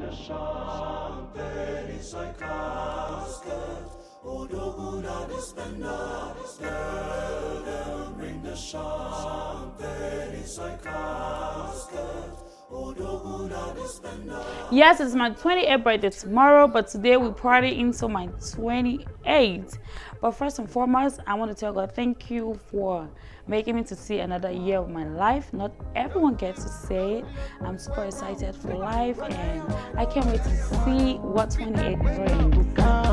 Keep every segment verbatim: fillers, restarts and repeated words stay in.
Yes, it's my twenty-eighth birthday tomorrow, but today we party into my twenty-eighth. But first and foremost, I want to tell God thank you for making me to see another year of my life. Not everyone gets to say it. I'm super excited for life, and I can't wait to see what twenty-eight brings.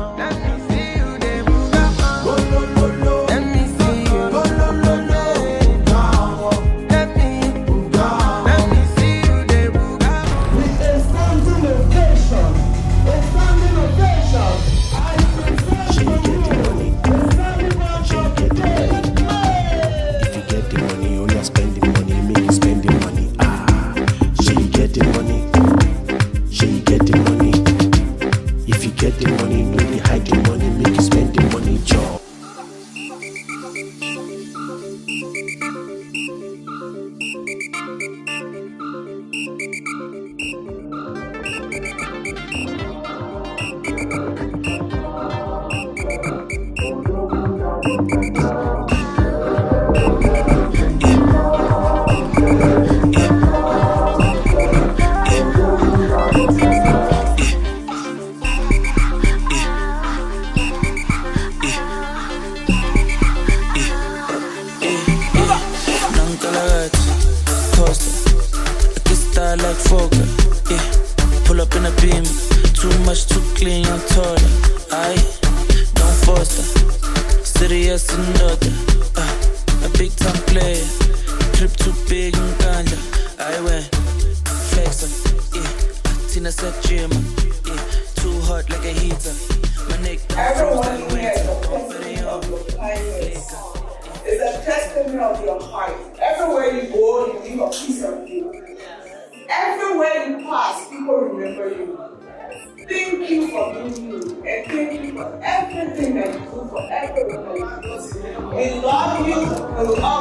Pull up in a beam, too much, too clean, I'm taller. I don't foster, serious and other. Uh, a big time player, trip too big and ganja. I went flexer, yeah. Tina said gym, yeah. Too hot like a heater. My neck froze like winter. It's a testament of your heart. Everywhere you go, you leave a piece of you. Everywhere you pass, people remember you. Thank you for being you, and thank you for everything that you do for everyone that you do. We love you, and we all